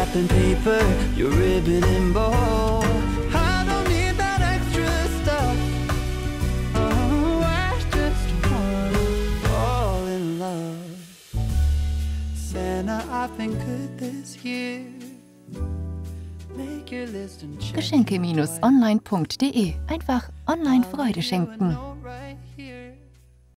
wrapping paper, your ribbon and bow. I don't need that extra stuff. Oh, I just wanna fall in love. Santa, I've been good this year. Make your list and check. Geschenke-online.de. Einfach online Freude schenken.